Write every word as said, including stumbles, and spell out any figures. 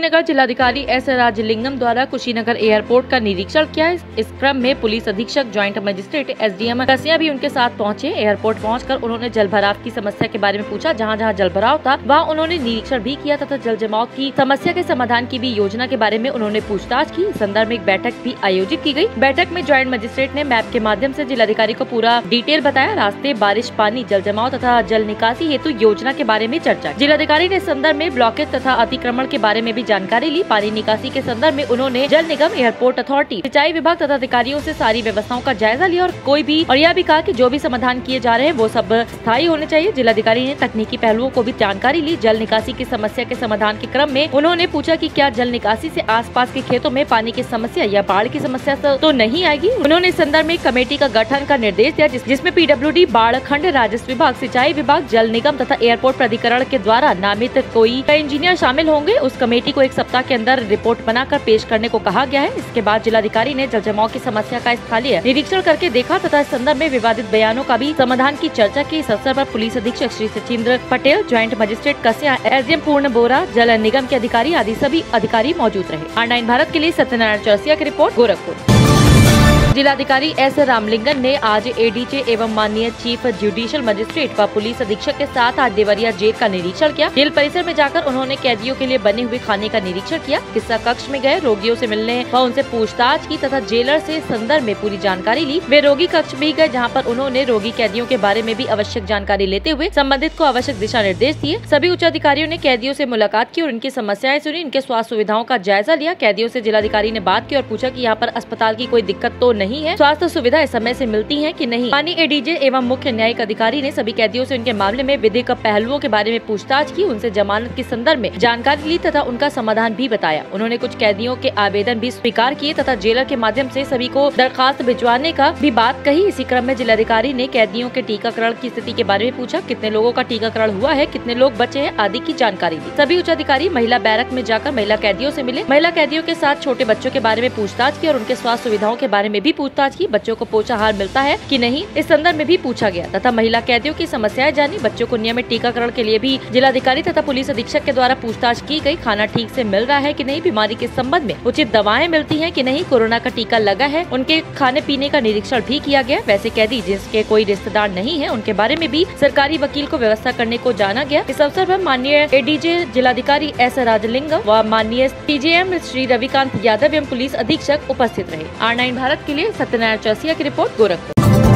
कुशीनगर जिलाधिकारी एस राजलिंगम द्वारा कुशीनगर एयरपोर्ट का निरीक्षण किया। इस क्रम में पुलिस अधीक्षक ज्वाइंट मजिस्ट्रेट एसडीएम कसिया भी उनके साथ पहुंचे। एयरपोर्ट पहुंचकर उन्होंने जल भराव की समस्या के बारे में पूछा। जहां जहां जल भराव था वहां उन्होंने निरीक्षण भी किया तथा जल जमाव की समस्या के समाधान की भी योजना के बारे में उन्होंने पूछताछ की। इस संदर्भ में एक बैठक भी आयोजित की गयी। बैठक में ज्वाइंट मजिस्ट्रेट ने मैप के माध्यम से जिलाधिकारी को पूरा डिटेल बताया। रास्ते, बारिश पानी, जल जमाव तथा जल निकासी हेतु योजना के बारे में चर्चा। जिलाधिकारी ने संदर्भ में ब्लॉकेज तथा अतिक्रमण के बारे में भी जानकारी ली। पानी निकासी के संदर्भ में उन्होंने जल निगम, एयरपोर्ट अथॉरिटी, सिंचाई विभाग तथा अधिकारियों से सारी व्यवस्थाओं का जायजा लिया और कोई भी और यह भी कहा कि जो भी समाधान किए जा रहे हैं वो सब स्थायी होने चाहिए। जिलाधिकारी ने तकनीकी पहलुओं को भी जानकारी ली। जल निकासी की समस्या के समाधान के क्रम में उन्होंने पूछा कि क्या जल निकासी से आसपास के खेतों में पानी की समस्या या बाढ़ की समस्या तो नहीं आएगी। उन्होंने इस संदर्भ में कमेटी का गठन का निर्देश दिया जिस, जिसमें पीडब्ल्यूडी, बाढ़ खंड राजस्व विभाग, सिंचाई विभाग, जल निगम तथा एयरपोर्ट प्राधिकरण के द्वारा नामित कोई इंजीनियर शामिल होंगे। उस कमेटी को एक सप्ताह के अंदर रिपोर्ट बनाकर पेश करने को कहा गया है। इसके बाद जिलाधिकारी ने जल जमाव की समस्या का स्थलीय निरीक्षण करके देखा तथा इस संदर्भ में विवादित बयानों का भी समाधान की चर्चा की। इस अवसर पर पुलिस अधीक्षक Shri Sachindra Patel, joint magistrate Kasia, SDM Purna Bora, जल निगम के अधिकारी आदि सभी अधिकारी मौजूद रहे। आर नाइन भारत के लिए सत्यनारायण चौरसिया की रिपोर्ट, गोरखपुर। जिलाधिकारी एस रामलिंगम ने आज एडीजे एवं माननीय चीफ जुडिशियल मजिस्ट्रेट व पुलिस अधीक्षक के साथ आज देवरिया जेल का निरीक्षण किया। जेल परिसर में जाकर उन्होंने कैदियों के लिए बने हुए खाने का निरीक्षण किया। किस्सा कक्ष में गए, रोगियों से मिलने व उनसे पूछताछ की तथा जेलर से संदर्भ में पूरी जानकारी ली। वे रोगी कक्ष भी गए जहाँ पर उन्होंने रोगी कैदियों के बारे में भी आवश्यक जानकारी लेते हुए संबंधित को आवश्यक दिशा निर्देश दिए। सभी उच्च अधिकारियों ने कैदियों से मुलाकात की और उनकी समस्याएं सुनी, इनके स्वास्थ्य सुविधाओं का जायजा लिया। कैदियों से जिलाधिकारी ने बात की और पूछा कि यहाँ पर अस्पताल की कोई दिक्कत तो नहीं है, स्वास्थ्य सुविधा इस समय से मिलती है कि नहीं। माननीय एडीजे एवं मुख्य न्यायिक अधिकारी ने सभी कैदियों से उनके मामले में विधिक पहलुओं के बारे में पूछताछ की, उनसे जमानत के संदर्भ में जानकारी ली तथा उनका समाधान भी बताया। उन्होंने कुछ कैदियों के आवेदन भी स्वीकार किए तथा जेलर के माध्यम से सभी को दरखास्त भिजवाने का भी बात कही। इसी क्रम में जिलाधिकारी ने कैदियों के टीकाकरण की स्थिति के बारे में पूछा, कितने लोगों का टीकाकरण हुआ है, कितने लोग बचे हैं आदि की जानकारी दी। सभी उच्च अधिकारी महिला बैरक में जाकर महिला कैदियों से मिले, महिला कैदियों के साथ छोटे बच्चों के बारे में पूछताछ की और उनके स्वास्थ्य सुविधाओं के बारे में भी पूछताछ की। बच्चों को पोषाहार मिलता है कि नहीं, इस संदर्भ में भी पूछा गया तथा महिला कैदियों की समस्याएं जानी। बच्चों को नियमित टीकाकरण के लिए भी जिलाधिकारी तथा पुलिस अधीक्षक के द्वारा पूछताछ की गई। खाना ठीक से मिल रहा है कि नहीं, बीमारी के संबंध में उचित दवाएं मिलती हैं कि नहीं, कोरोना का टीका लगा है, उनके खाने पीने का निरीक्षण भी किया गया। वैसे कैदी जिसके कोई रिश्तेदार नहीं है उनके बारे में भी सरकारी वकील को व्यवस्था करने को जाना गया। इस अवसर पर माननीय एडीजे जिलाधिकारी एस राजलिंगम व माननीय टीजेएम श्री रविकांत यादव एवं पुलिस अधीक्षक उपस्थित रहे। आर नाइन भारत के लिए सत्यनारायण चौरसिया की रिपोर्ट, गोरखपुर।